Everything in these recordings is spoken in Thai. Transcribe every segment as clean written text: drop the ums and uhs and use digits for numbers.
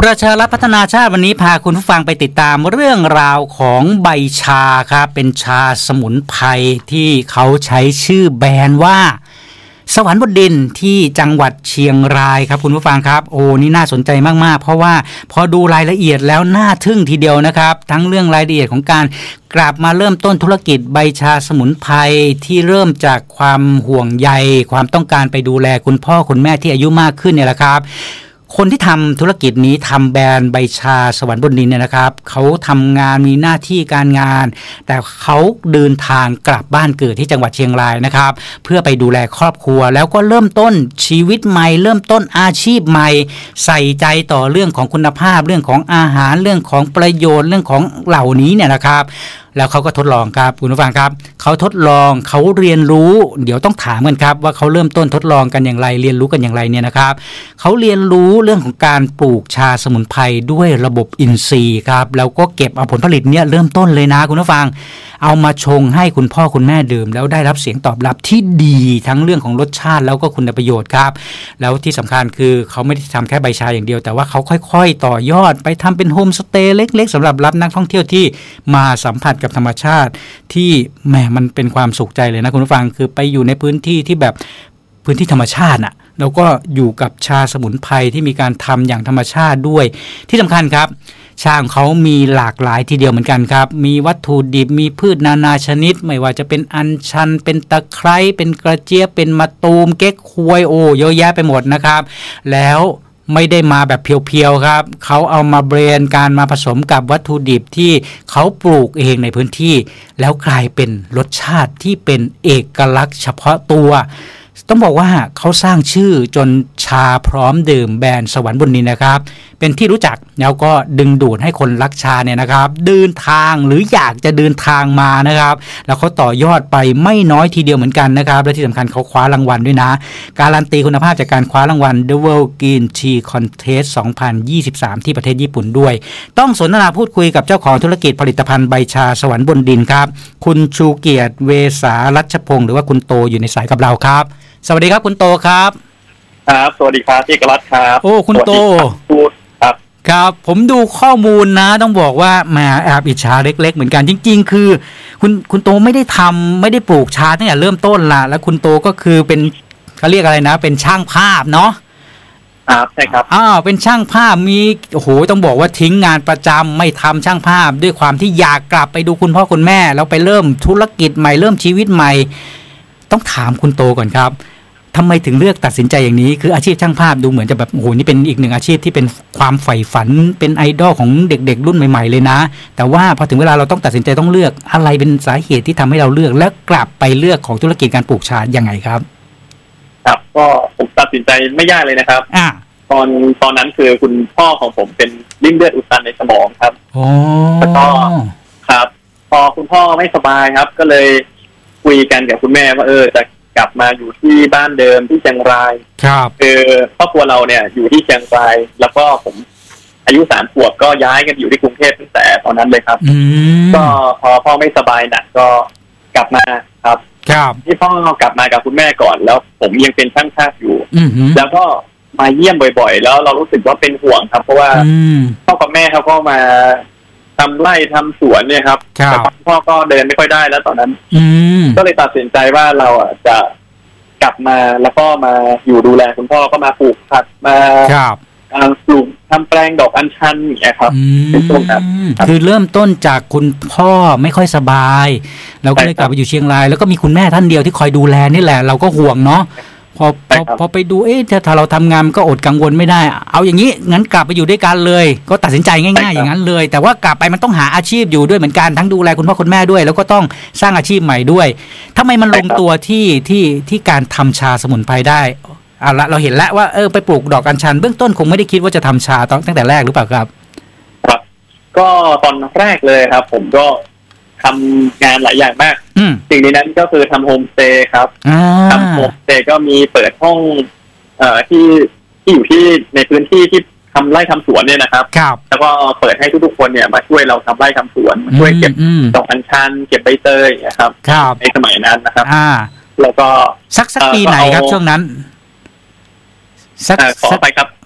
ประชารัฐพัฒนาชาติวันนี้พาคุณผู้ฟังไปติดตามเรื่องราวของใบชาครับเป็นชาสมุนไพรที่เขาใช้ชื่อแบรนด์ว่าสวรรค์บนดินที่จังหวัดเชียงรายครับคุณผู้ฟังครับโอ้นี่น่าสนใจมากๆเพราะว่าพอดูรายละเอียดแล้วน่าทึ่งทีเดียวนะครับทั้งเรื่องรายละเอียดของการกลับมาเริ่มต้นธุรกิจใบชาสมุนไพรที่เริ่มจากความห่วงใยความต้องการไปดูแลคุณพ่อคุณแม่ที่อายุมากขึ้นเนี่ยแหละครับคนที่ทำธุรกิจนี้ทำแบรนด์ใบชาสวรรค์บนดินเนี่ยนะครับเขาทำงานมีหน้าที่การงานแต่เขาเดินทางกลับบ้านเกิดที่จังหวัดเชียงรายนะครับเพื่อไปดูแลครอบครัวแล้วก็เริ่มต้นชีวิตใหม่เริ่มต้นอาชีพใหม่ใส่ใจต่อเรื่องของคุณภาพเรื่องของอาหารเรื่องของประโยชน์เรื่องของเหล่านี้เนี่ยนะครับแล้วเขาก็ทดลองครับคุณผู้ฟังครับเขาทดลองเขาเรียนรู้เดี๋ยวต้องถามกันครับว่าเขาเริ่มต้นทดลองกันอย่างไรเรียนรู้กันอย่างไรเนี่ยนะครับเขาเรียนรู้เรื่องของการปลูกชาสมุนไพรด้วยระบบอินทรีย์ครับแล้วก็เก็บเอาผลผลิตเนี่ยเริ่มต้นเลยนะคุณผู้ฟังเอามาชงให้คุณพ่อคุณแม่ดื่มแล้วได้รับเสียงตอบรับที่ดีทั้งเรื่องของรสชาติแล้วก็คุณประโยชน์ครับแล้วที่สำคัญคือเขาไม่ได้ทำแค่ใบชาอย่างเดียวแต่ว่าเขาค่อยๆต่อยอดไปทำเป็นโฮมสเตย์เล็กๆสำหรับรับนักท่องเที่ยวที่มาสัมผัสกับธรรมชาติที่แหมมันเป็นความสุขใจเลยนะคุณผู้ฟังคือไปอยู่ในพื้นที่ที่แบบพื้นที่ธรรมชาติน่ะแล้วก็อยู่กับชาสมุนไพรที่มีการทำอย่างธรรมชาติด้วยที่สำคัญครับชาของเขามีหลากหลายทีเดียวเหมือนกันครับมีวัตถุดิบมีพืชนานาชนิดไม่ว่าจะเป็นอัญชันเป็นตะไคร้เป็นกระเจี๊ยบเป็นมะตูมเก๊กฮวยโอ้เยอะแยะไปหมดนะครับแล้วไม่ได้มาแบบเพียวๆครับเขาเอามาเบรนการมาผสมกับวัตถุดิบที่เขาปลูกเองในพื้นที่แล้วกลายเป็นรสชาติที่เป็นเอกลักษณ์เฉพาะตัวต้องบอกว่าเขาสร้างชื่อจนชาพร้อมดื่มแบรนด์สวรรค์บนดินนะครับเป็นที่รู้จักแล้วก็ดึงดูดให้คนรักชาเนี่ยนะครับเดินทางหรืออยากจะเดินทางมานะครับแล้วเขาต่อยอดไปไม่น้อยทีเดียวเหมือนกันนะครับและที่สำคัญเขาคว้ารางวัลด้วยนะการันตีคุณภาพจากการคว้ารางวัล The World Green Tea Contest 2023 ที่ประเทศญี่ปุ่นด้วยต้องสนทนาพูดคุยกับเจ้าของธุรกิจผลิตภัณฑ์ใบชาสวรรค์บนดินครับคุณชูเกียรติเวสารัชพงศ์หรือว่าคุณโตอยู่ในสายกับเราครับสวัสดีครับคุณโตครับครับสวัสดีครับพี่กรัตครับโอ้คุณโตครับครับผมดูข้อมูลนะต้องบอกว่าแหมแอบอิจฉาเล็กๆเหมือนกันจริงๆคือคุณโตไม่ได้ปลูกชาตั้งแต่เริ่มต้นละแล้วคุณโตก็คือเป็นเขาเรียกอะไรนะเป็นช่างภาพเนาะใช่ครับเป็นช่างภาพมีโอ้โหต้องบอกว่าทิ้งงานประจำไม่ทำช่างภาพด้วยความที่อยากกลับไปดูคุณพ่อคุณแม่แล้วไปเริ่มธุรกิจใหม่เริ่มชีวิตใหม่ต้องถามคุณโตก่อนครับทำไมถึงเลือกตัดสินใจอย่างนี้คืออาชีพช่างภาพดูเหมือนจะแบบโอ้โหนี่เป็นอีกหนึ่งอาชีพที่เป็นความใฝ่ฝันเป็นไอดอลของเด็กๆรุ่นใหม่ๆเลยนะแต่ว่าพอถึงเวลาเราต้องตัดสินใจต้องเลือกอะไรเป็นสาเหตุที่ทำให้เราเลือกและกลับไปเลือกของธุรกิจการปลูกชายังไงครับครับก็ผมตัดสินใจไม่ยากเลยนะครับตอนนั้นคือคุณพ่อของผมเป็นริ่มเลือดอุดตันในสมองครับแล้วก็ครับพอคุณพ่อไม่สบายครับก็เลยคุยกันกับคุณแม่ว่าจะกลับมาอยู่ที่บ้านเดิมที่เชียงรายครับคือครอบครัวเราเนี่ยอยู่ที่เชียงรายแล้วก็ผมอายุ3 ขวบก็ย้ายกันอยู่ที่กรุงเทพตั้งแต่ตอนนั้นเลยครับก็พอพ่อไม่สบายหนักก็กลับมาครับที่พ่อกลับมากับคุณแม่ก่อนแล้วผมยังเป็นช่างภาพอยู่แล้วก็มาเยี่ยมบ่อยๆแล้วเรารู้สึกว่าเป็นห่วงครับเพราะว่าพ่อกับแม่เขาก็มาทำไร่ทำสวนเนี่ยครับแต่พ่อก็เดินไม่ค่อยได้แล้วตอนนั้นก็เลยตัดสินใจว่าเราจะกลับมาแล้วก็มาอยู่ดูแลคุณพ่อก็มาปลูกผักมาปลูกทำแปลงดอกอัญชันอย่างเงี้ยครับเป็นต้นครับคือเริ่มต้นจากคุณพ่อไม่ค่อยสบายเราก็เลยกลับไปอยู่เชียงรายแล้วก็มีคุณแม่ท่านเดียวที่คอยดูแลนี่แหละเราก็ห่วงเนาะพอไปดูถ้าเราทำงานก็อดกังวลไม่ได้เอาอย่างนี้งั้นกลับไปอยู่ด้วยกันเลยก็ตัดสินใจง่ายๆอย่างนั้นเลยแต่ว่ากลับไปมันต้องหาอาชีพอยู่ด้วยเหมือนกันทั้งดูแลคุณพ่อคุณแม่ด้วยแล้วก็ต้องสร้างอาชีพใหม่ด้วยทำไมมันลงตัวที่การทำชาสมุนไพรได้ละเราเห็นแล้วว่าไปปลูกดอกอัญชันเบื้องต้นคงไม่ได้คิดว่าจะทำชาตั้งแต่แรกหรือเปล่าครับครับก็ตอนแรกเลยครับผมก็ทำงานหลายอย่างมากสิ่งในนั้นก็คือทำโฮมสเตย์ครับทำโฮมสเตย์ก็มีเปิดห้องที่อยู่ที่ในพื้นที่ที่ทำไร่ทำสวนเนี่ยนะครับแล้วก็เปิดให้ทุกๆคนเนี่ยมาช่วยเราทำไร่ทำสวนช่วยเก็บดอกอัญชันเก็บใบเตยนะครับในสมัยนั้นนะครับแล้วก็สักปีไหนครับช่วงนั้นขอไปครับ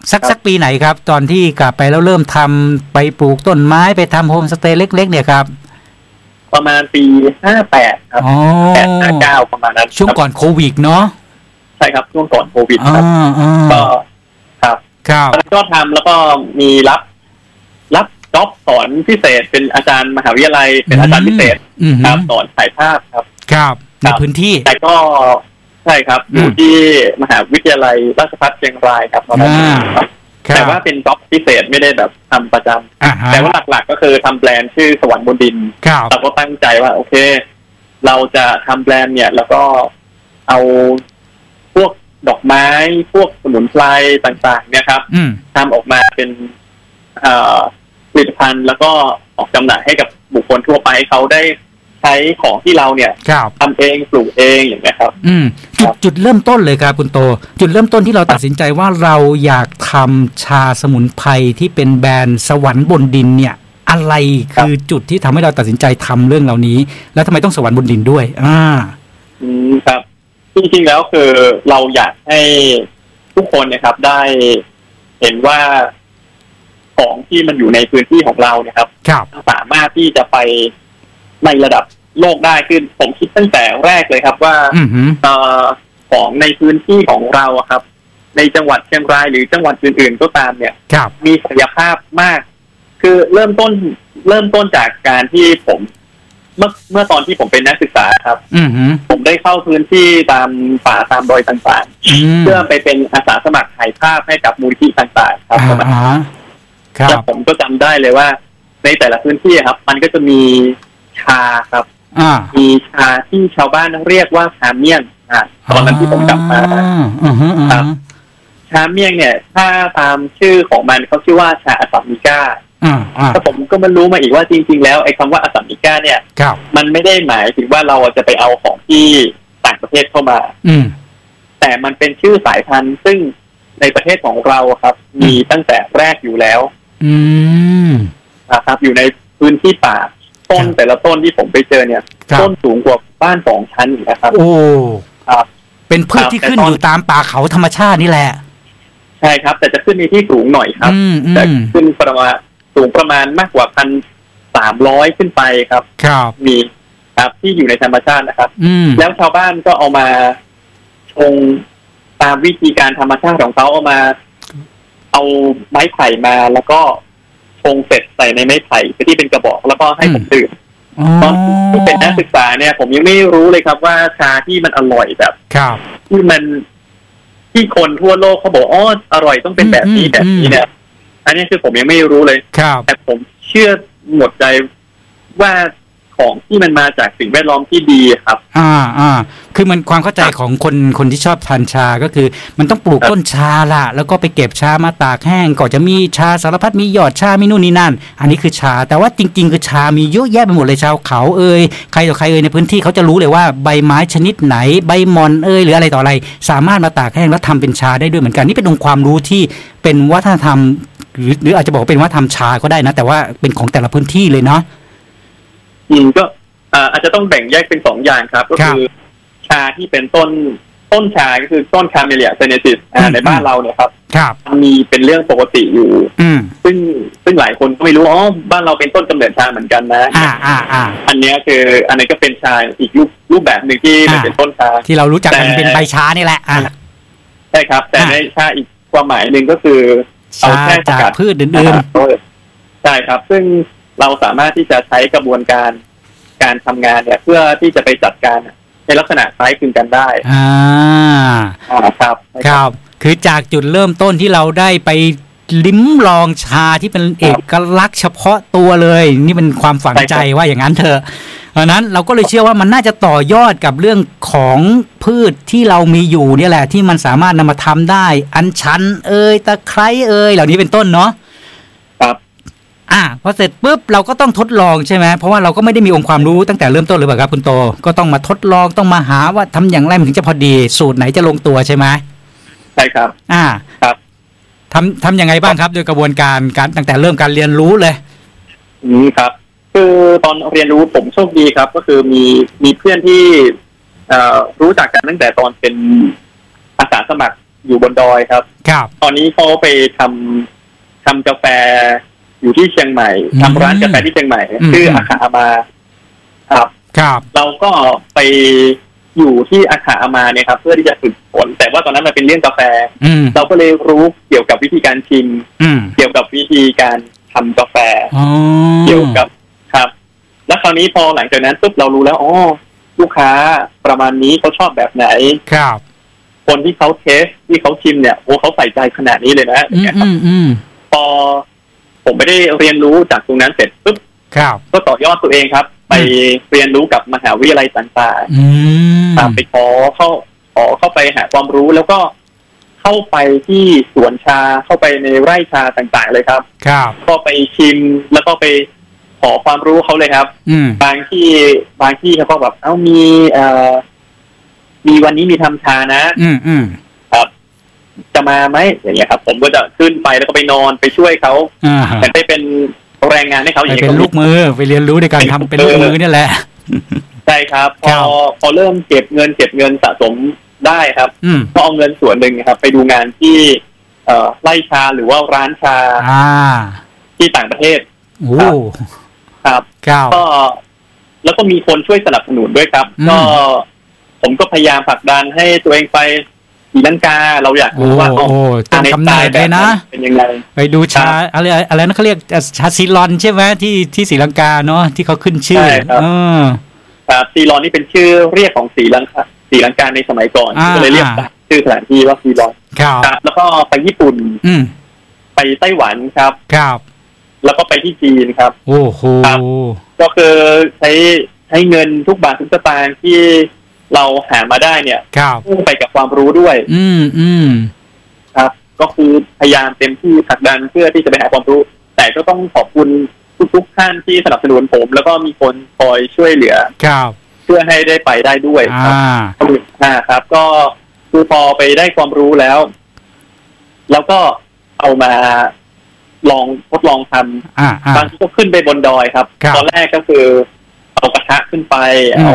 สักปีไหนครับตอนที่กลับไปแล้วเริ่มทำไปปลูกต้นไม้ไปทำโฮมสเตย์เล็กๆเนี่ยครับประมาณปี58ครับ59ประมาณนั้นช่วงก่อนโควิดเนาะใช่ครับช่วงก่อนโควิดครับก็ครับก็ทำแล้วก็มีรับจ็อบสอนพิเศษเป็นอาจารย์มหาวิทยาลัยเป็นอาจารย์พิเศษครับสอนถ่ายภาพครับในพื้นที่แต่ก็ใช่ครับอยู่ที่มหาวิทยาลัยราชภัฏเชียงรายครับตอนนั้นแต่ว่าเป็นจ็อบพิเศษไม่ได้แบบทำประจำแต่ว่าหลักๆก็คือทำแบรนด์ชื่อสวรรค์บนดินเราก็ตั้งใจว่าโอเคเราจะทำแบรนด์เนี่ยแล้วก็เอาพวกดอกไม้พวกสมุนไพรต่างๆเนี่ยครับทำออกมาเป็นผลิตภัณฑ์แล้วก็ออกจำหน่ายให้กับบุคคลทั่วไปเขาได้ใช้ของที่เราเนี่ยทำเองปลูกเองอย่างนี้ครับจุดเริ่มต้นเลยครับคุณโตจุดเริ่มต้นที่เราตัดสินใจว่าเราอยากทำชาสมุนไพรที่เป็นแบรนด์สวรรค์บนดินเนี่ยอะไรคือจุดที่ทำให้เราตัดสินใจทำเรื่องเหล่านี้แล้วทำไมต้องสวรรค์บนดินด้วยครับจริงๆแล้วคือเราอยากให้ทุกคนนะครับได้เห็นว่าของที่มันอยู่ในพื้นที่ของเราเนี่ยครับสามารถที่จะไปในระดับโลกได้คือผมคิดตั้งแต่แรกเลยครับว่าของในพื้นที่ของเราครับในจังหวัดเชียงรายหรือจังหวัดอื่นๆก็ตามเนี่ยมีศักยภาพมากคือเริ่มต้นจากการที่ผมเมื่อตอนที่ผมเป็นนักศึกษาครับผมได้เข้าพื้นที่ตามป่าตามดอยต่างๆเพื่อไปเป็นอาสาสมัครถ่ายภาพให้กับมูลนิธิต่างๆครับแล้วผมก็จำได้เลยว่าในแต่ละพื้นที่ครับมันก็จะมีชาครับมีชาที่ชาวบ้านเรียกว่าชาเมี่ยงตอนนั้นที่ผมกลับมาครับชาเมี่ยงเนี่ยถ้าตามชื่อของมันเขาชื่อว่าชาอัสสัมมิก้าแต่ผมก็มารู้มาอีกว่าจริงๆแล้วไอ้คำว่าอัสสัมมิก้าเนี่ยมันไม่ได้หมายถึงว่าเราจะไปเอาของที่ต่างประเทศเข้ามาแต่มันเป็นชื่อสายพันธุ์ซึ่งในประเทศของเราครับมีตั้งแต่แรกอยู่แล้วนะครับอยู่ในพื้นที่ป่าต้นแต่ละต้นที่ผมไปเจอเนี่ยต้นสูงกว่าบ้าน2 ชั้นอีกนะครับโอ้ครับเป็นพืชที่ขึ้นอยู่ตามป่าเขาธรรมชาตินี่แหละใช่ครับแต่จะขึ้นในที่สูงหน่อยครับแต่ขึ้นประมาณสูงประมาณมากกว่า1,300ขึ้นไปครับมีครับที่อยู่ในธรรมชาตินะครับแล้วชาวบ้านก็เอามาชงตามวิธีการธรรมชาติของเขาเอาไม้ไผ่มาแล้วก็ชงเสร็จใส่ในไม้ไผ่ที่เป็นกระบอกแล้วก็ให้ผมดื่มตอนที่เป็นนักศึกษาเนี่ยผมยังไม่รู้เลยครับว่าชาที่มันอร่อยแบบที่คนทั่วโลกเขาบอกอ๋ออร่อยต้องเป็นแบบนี้เนี่ยอันนี้คือผมยังไม่รู้เลยแต่ผมเชื่อหมดใจว่าของที่มันมาจากสิ่งแวดล้อมที่ดีครับคือมันความเข้าใจของคนที่ชอบทานชาก็คือมันต้องปลูกต้นชาล่ะแล้วก็ไปเก็บชามาตากแห้งก็จะมีชาสารพัดมีหยอดชามีนู่นนี่นั่นอันนี้คือชาแต่ว่าจริงๆคือชามีเยอะแยะไปหมดเลยชาวเขาใครต่อใครในพื้นที่เขาจะรู้เลยว่าใบไม้ชนิดไหนใบมอนหรืออะไรต่ออะไรสามารถมาตากแห้งแล้วทำเป็นชาได้ด้วยเหมือนกันนี่เป็นองค์ความรู้ที่เป็นวัฒนธรรมหรืออาจจะบอกเป็นวัฒนธรรมชาก็ได้นะแต่ว่าเป็นของแต่ละพื้นที่เลยเนาะก็อาจจะต้องแบ่งแยกเป็น2 อย่างครับก็คือชาที่เป็นต้นชาก็คือต้นคาเมเลียเซเนซิสในบ้านเราเนี่ยครับมีเป็นเรื่องปกติอยู่ซึ่งหลายคนก็ไม่รู้บ้านเราเป็นต้นกำเนิดชาเหมือนกันนะอันนี้คืออันนี้ก็เป็นชาอีกรูปแบบหนึ่งที่เป็นต้นชาที่เรารู้จักกันเป็นใบชานี่แหละใช่ครับแต่ในชาอีกความหมายหนึ่งก็คือเอาแค่จากพืชอื่นๆใช่ครับซึ่งเราสามารถที่จะใช้กระบวนการทำงานเนี่ยเพื่อที่จะไปจัดการในลักษณะคล้ายคลึงกันได้ครับคือจากจุดเริ่มต้นที่เราได้ไปลิ้มลองชาที่เป็นเอกลักษณ์เฉพาะตัวเลยนี่เป็นความฝังใจว่าอย่างนั้นเถอะเพราะนั้นเราก็เลยเชื่อว่ามันน่าจะต่อยอดกับเรื่องของพืชที่เรามีอยู่เนี่ยแหละที่มันสามารถนำมาทำได้อัญชันตะไคร้เหล่านี้เป็นต้นเนาะพอเสร็จปุ๊บเราก็ต้องทดลองใช่ไหมเพราะว่าเราก็ไม่ได้มีองค์ความรู้ตั้งแต่เริ่มต้นเลยเปล่าครับคุณโตก็ต้องมาทดลองต้องมาหาว่าทำอย่างไรมันถึงจะพอดีสูตรไหนจะลงตัวใช่ไหมใช่ครับครับทำยังไงบ้างครับโดยกระบวนการตั้งแต่เริ่มการเรียนรู้เลยครับคือตอนเรียนรู้ผมโชคดีครับก็คือมีเพื่อนที่รู้จักกันตั้งแต่ตอนเป็นอาสาสมัครอยู่บนดอยครับครับตอนนี้เขาไปทำกาแฟอยู่ที่เชียงใหม่ทำร้านกาแฟที่เชียงใหม่ชื่ออาคาอามาครับครับเราก็ไปอยู่ที่อาคาอามาเนี่ยครับเพื่อที่จะฝึกฝนแต่ว่าตอนนั้นมันเป็นเรื่องกาแฟเราก็เลยรู้เกี่ยวกับวิธีการชิมเกี่ยวกับวิธีการทำกาแฟเกี่ยวกับครับแล้วคราวนี้พอหลังจากนั้นปุ๊บเรารู้แล้วอ๋อลูกค้าประมาณนี้เขาชอบแบบไหนครับคนที่เขาเทสที่เขาชิมเนี่ยโอ้เขาใส่ใจขนาดนี้เลยนะอย่างเงี้ยครับพอผมไม่ได้เรียนรู้จากตรงนั้นเสร็จปุ๊บก็ต่อยอดตัวเองครับไปเรียนรู้กับมหาวิทยาลัยต่างๆไปขอเข้าไปหาความรู้แล้วก็เข้าไปที่สวนชาเข้าไปในไร่ชาต่างๆเลยครับก็ไปชิมแล้วก็ไปขอความรู้เขาเลยครับบางที่เขาก็แบบมีวันนี้มีทำชานะครับจะมาไหมอย่างเงี้ยครับผมก็จะขึ้นไปแล้วก็ไปนอนไปช่วยเขาแต่ได้เป็นแรงงานให้เขาอย่างเงี้ยเป็นลูกมือไปเรียนรู้ในการทำเป็นลูกมือนี่แหละใช่ครับพอเริ่มเก็บเงินสะสมได้ครับก็เอาเงินส่วนหนึ่งครับไปดูงานที่ไร่ชาหรือว่าร้านชาที่ต่างประเทศครับก็แล้วก็มีคนช่วยสนับสนุนด้วยครับก็ผมก็พยายามผลักดันให้ตัวเองไปศรีลังกาเราอยากรู้ว่าตั้งกำเนิดเลยนะเป็นยังไงไปดูชาอะไรนะเขาเรียกชาซีรอนใช่ไหมที่ศรีลังกาเนาะที่เขาขึ้นชื่อครับซีรอนนี่เป็นชื่อเรียกของศรีลังกาในสมัยก่อนก็เลยเรียกชื่อสถานที่ว่าซีรอนครับแล้วก็ไปญี่ปุ่นไปไต้หวันครับแล้วก็ไปที่จีนครับโอ้โหก็คือใช้เงินทุกบาททุกสตางค์ที่เราหามาได้เนี่ยพุ่งไปกับความรู้ด้วยครับก็คือพยายามเต็มที่ผลักดันเพื่อที่จะไปหาความรู้แต่ก็ต้องขอบคุณทุกท่านที่สนับสนุนผมแล้วก็มีคนคอยช่วยเหลือเพื่อให้ได้ไปได้ด้วยครับก็คือพอไปได้ความรู้แล้วก็เอามาทดลองทำบางทีก็ขึ้นไปบนดอยครับตอนแรกก็คือเอากระทะขึ้นไปเอา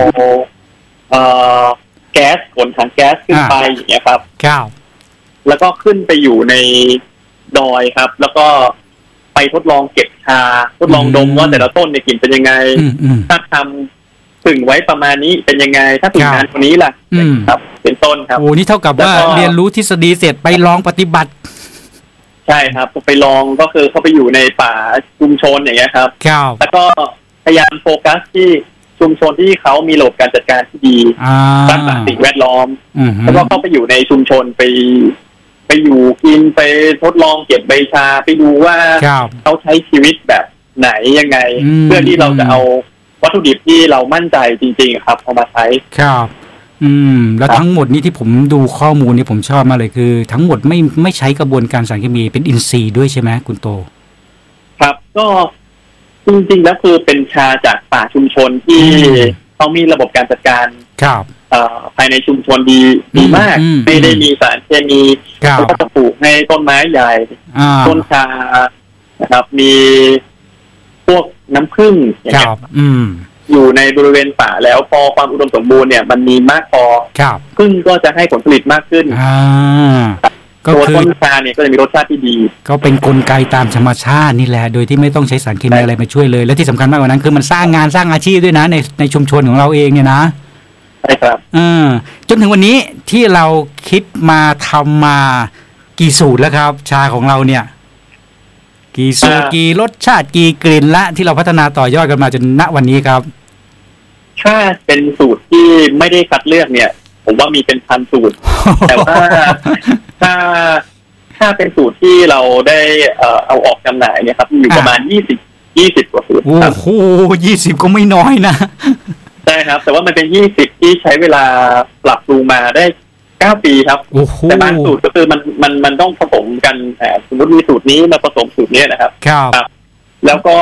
แก๊สขนถังแก๊สขึ้นไปอย่างเงี้ยครับแล้วก็ขึ้นไปอยู่ในดอยครับแล้วก็ไปทดลองเก็บชาทดลองดมว่าแต่ละต้นในกลิ่นเป็นยังไงถ้าทำผึ่งไว้ประมาณนี้เป็นยังไงถ้าผึ่งนานกว่านี้ล่ะครับเป็นต้นครับโอ้นี่เท่ากับว่าเรียนรู้ทฤษฎีเสร็จไปลองปฏิบัติใช่ครับไปลองก็คือเข้าไปอยู่ในป่าชุมชนอย่างเงี้ยครับแล้วก็พยายามโฟกัสที่ชุมชนที่เขามีระบบการจัดการที่ดีรักษาสิ่งแวดล้อมแล้วก็เข้าไปอยู่ในชุมชนไปอยู่กินไปทดลองเก็บใบชาไปดูว่าเขาใช้ชีวิตแบบไหนยังไงเพื่อที่เราจะเอาวัตถุดิบที่เรามั่นใจจริงๆครับเอามาใช้ครับแล้วทั้งหมดนี้ที่ผมดูข้อมูลนี่ผมชอบมากเลยคือทั้งหมดไม่ใช้กระบวนการสารเคมีเป็นอินทรีย์ด้วยใช่ไหมคุณโตครับก็จริงๆแล้วคือเป็นชาจากป่าชุมชนที่เขามีระบบการจัดการภายในชุมชนดีมากไม่ได้มีสารเคมีแล้วก็จะปลูกในต้นไม้ใหญ่ต้นชานะครับมีพวกน้ำผึ้งอย่างเงี้ยอยู่ในบริเวณป่าแล้วพอความอุดมสมบูรณ์เนี่ยมันมีมากพอผึ้งก็จะให้ผลผลิตมากขึ้นตัวต้นชาเนี่ยก็จะมีรสชาติที่ดีก็เป็นกลไกตามธรรมชาตินี่แหละโดยที่ไม่ต้องใช้สารเคมีอะไรมาช่วยเลยและที่สำคัญมากกว่านั้นคือมันสร้างงานสร้างอาชีพด้วยนะในชุมชนของเราเองเนี่ยนะใช่ครับจนถึงวันนี้ที่เราคิดมาทำมากี่สูตรแล้วครับชาของเราเนี่ยกี่สูตรกี่รสชาติกี่กลิ่นละที่เราพัฒนาต่อยอดกันมาจนณวันนี้ครับถ้าเป็นสูตรที่ไม่ได้คัดเลือกเนี่ยผมว่ามีเป็นพันสูตร แต่ว่าถ้าเป็นสูตรที่เราได้เอาออกจำหน่ายเนี่ยครับอยู่ประมาณ20กว่าสูตรโอ้โห20ก็ไม่น้อยนะใช่ครับแต่ว่ามันเป็น20ที่ใช้เวลาปรับปรุงมาได้9 ปีครับแต่บางสูตรก็คือมันต้องผสมกันสมมติมีสูตรนี้มาผสมสูตรนี้นะครับครับแล้วก็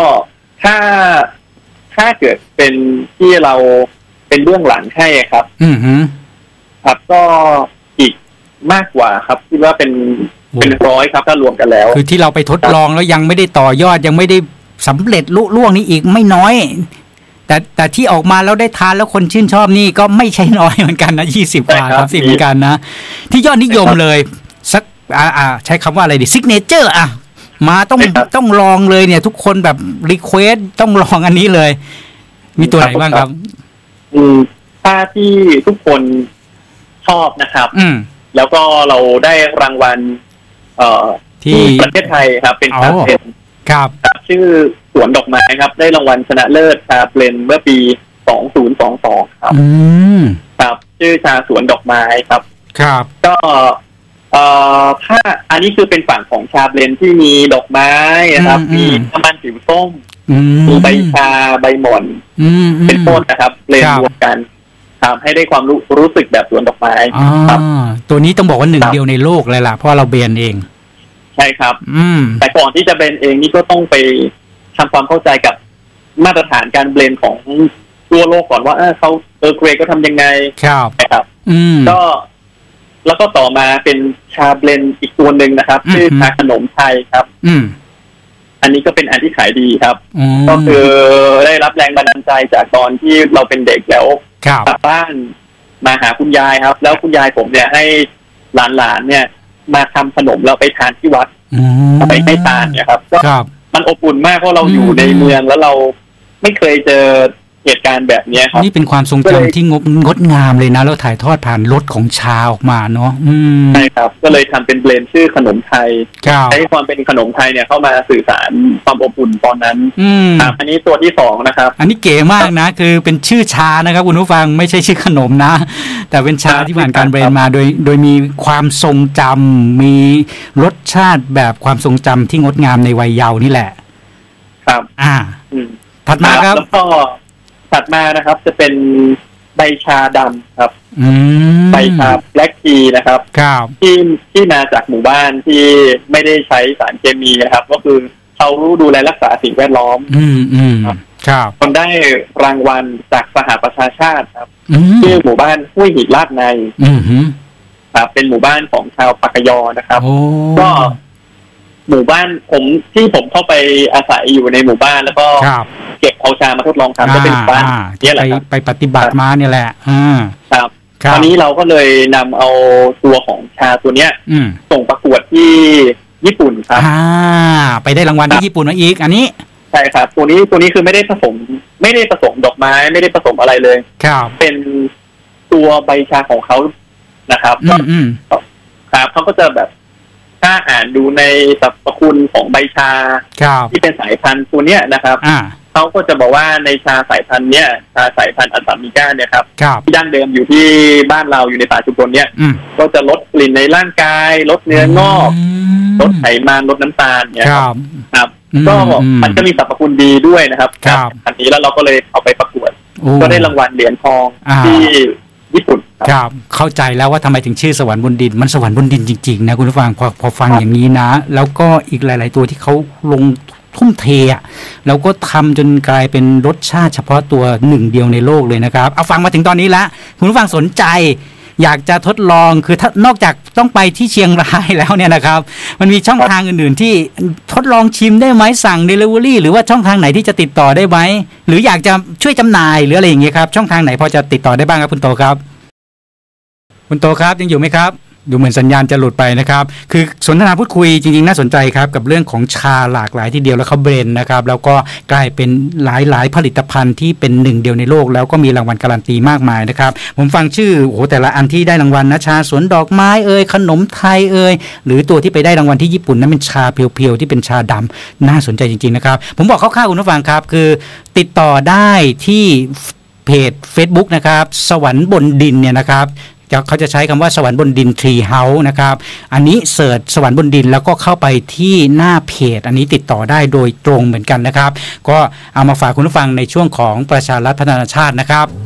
ถ้าเกิดเป็นที่เราเป็นเบื้องหลังให้ครับครับก็อีกมากกว่าครับคิดว่าเป็นร้อยครับถ้ารวมกันแล้วคือที่เราไปทดลองแล้วยังไม่ได้ต่อยอดยังไม่ได้สำเร็จลุล่วงนี้อีกไม่น้อยแต่ที่ออกมาแล้วได้ทานแล้วคนชื่นชอบนี่ก็ไม่ใช่น้อยเหมือนกันนะ20 กว่าครับ10เหมือนกันนะที่ยอดนิยมเลยใช้คำว่าอะไรดีซิกเนเจอร์มาต้องลองเลยเนี่ยทุกคนแบบรีเควสต้องลองอันนี้เลยมีตัวไหนบ้างครับถ้าที่ทุกคนชอบนะครับแล้วก็เราได้รางวัลที่ประเทศไทยครับเป็นชาเบลนครับชื่อสวนดอกไม้ครับได้รางวัลชนะเลิศชาเบลนเมื่อปี2022ครับครับชื่อชาสวนดอกไม้ครับครับก็ถ้าอันนี้คือเป็นฝั่งของชาเบลนที่มีดอกไม้นะครับมีน้ำมันผิวส้มมีใบชาใบหม่อนเป็นต้นนะครับเบลนรวมกันทำให้ได้ความรู้สึกแบบสวนดอกไม้ครับตัวนี้ต้องบอกว่าหนึ่งเดียวในโลกเลยล่ะเพราะเราเบลนเองใช่ครับแต่ก่อนที่จะเบลนเองนี่ก็ต้องไปทำความเข้าใจกับมาตรฐานการเบลนของทั่วโลกก่อนว่าเขาเกรดก็ทำยังไงครับก็แล้วก็ต่อมาเป็นชาเบลนอีกตัวหนึ่งนะครับชื่อชาขนมไทยครับอันนี้ก็เป็นอันที่ขายดีครับก็คือได้รับแรงบันดาลใจจากตอนที่เราเป็นเด็กแล้วกลับบ้านมาหาคุณยายครับแล้วคุณยายผมเนี่ยให้หลานๆเนี่ยมาทำขนมเราไปทานที่วัดไปให้ทานเนี่ยครับก็มันอบอุ่นมากเพราะเราอยู่ในเมืองแล้วเราไม่เคยเจอเหตุการณ์แบบนี้ครับนี่เป็นความทรงจำที่งดงามเลยนะแล้วถ่ายทอดผ่านรสของชาออกมาเนาะใช่ครับก็เลยทำเป็นเบลนด์ชื่อขนมไทยใช้ความเป็นขนมไทยเนี่ยเข้ามาสื่อสารความอบอุ่นตอนนั้นอันนี้ตัวที่2นะครับอันนี้เก๋มากนะคือเป็นชื่อชานะครับคุณผู้ฟังไม่ใช่ชื่อขนมนะแต่เป็นชาที่ผ่านการเบลนด์มาโดยมีความทรงจำมีรสชาติแบบความทรงจำที่งดงามในวัยเยาว์นี่แหละครับถัดมาครับแล้วก็ถัดมานะครับจะเป็นใบชาดำครับใบชาแบล็กทีนะครับที่มาจากหมู่บ้านที่ไม่ได้ใช้สารเคมีนะครับก็คือเขาดูแลรักษาสิ่งแวดล้อมครับคนได้รางวัลจากสหประชาชาติครับที่หมู่บ้านห้วยหินลาดในครับเป็นหมู่บ้านของชาวปากยอนะครับก็หมู่บ้านที่ผมเข้าไปอาศัยอยู่ในหมู่บ้านแล้วก็เก็บเอาชามาทดลองทำก็เป็นบ้านนี่แหละไปปฏิบัติมาเนี่ยแหละครับตอนนี้เราก็เลยนำเอาตัวของชาตัวเนี้ยส่งประกวดที่ญี่ปุ่นครับไปได้รางวัลที่ญี่ปุ่นมาอีกอันนี้ใช่ครับตัวนี้คือไม่ได้ผสมดอกไม้ไม่ได้ผสมอะไรเลยเป็นตัวใบชาของเขานะครับครับเขาก็จะแบบถ้าอ่านดูในสรรพคุณของใบชาที่เป็นสายพันธุ์ตัวเนี้ยนะครับเขาก็จะบอกว่าในชาสายพันธุ์เนี้ยชาสายพันธุ์อัสสัมมิก้าเนี่ยครับที่ดั้งเดิมอยู่ที่บ้านเราอยู่ในป่าชุมชนเนี้ยก็จะลดกลิ่นในร่างกายลดเนื้องอกลดไขมันลดน้ำตาลเนี่ยครับก็มันจะมีสรรพคุณดีด้วยนะครับอันนี้แล้วเราก็เลยเอาไปประกวดก็ได้รางวัลเหรียญทองที่ญี่ปุ่นครับเข้าใจแล้วว่าทำไมถึงชื่อสวรรค์บนดินมันสวรรค์บนดินจริงๆนะคุณผู้ฟังพอฟังอย่างนี้นะแล้วก็อีกหลายๆตัวที่เขาลงทุ่มเทแล้วก็ทำจนกลายเป็นรสชาติเฉพาะตัวหนึ่งเดียวในโลกเลยนะครับเอาฟังมาถึงตอนนี้แล้วคุณผู้ฟังสนใจอยากจะทดลองคือถ้านอกจากต้องไปที่เชียงรายแล้วเนี่ยนะครับมันมีช่องทางอื่นๆที่ทดลองชิมได้ไหมสั่ง Delivery หรือว่าช่องทางไหนที่จะติดต่อได้ไหมหรืออยากจะช่วยจำหน่ายหรืออะไรอย่างเงี้ยครับช่องทางไหนพอจะติดต่อได้บ้างครับคุณโตครับคุณโตครับยังอยู่ไหมครับดูเหมือนสัญญาณจะหลุดไปนะครับคือสนทนาพูดคุยจริงๆน่าสนใจครับกับเรื่องของชาหลากหลายทีเดียวแล้วเขาเบรนนะครับแล้วก็กลายเป็นหลายๆผลิตภัณฑ์ที่เป็นหนึ่งเดียวในโลกแล้วก็มีรางวัลการันตีมากมายนะครับผมฟังชื่อโอ้แต่ละอันที่ได้รางวัลนะชาสวนดอกไม้ขนมไทยหรือตัวที่ไปได้รางวัลที่ญี่ปุ่นนั้นเป็นชาเพียวๆที่เป็นชาดำน่าสนใจจริงๆนะครับผมบอกคร่าวๆคุณผู้ฟังครับคือติดต่อได้ที่เพจ Facebook นะครับสวรรค์บนดินเนี่ยนะครับเขาจะใช้คำว่าสวรรค์บนดินทรีเฮาส์นะครับอันนี้เสิร์ชสวรรค์บนดินแล้วก็เข้าไปที่หน้าเพจอันนี้ติดต่อได้โดยตรงเหมือนกันนะครับก็เอามาฝากคุณผู้ฟังในช่วงของประชารัฐพัฒนาชาตินะครับ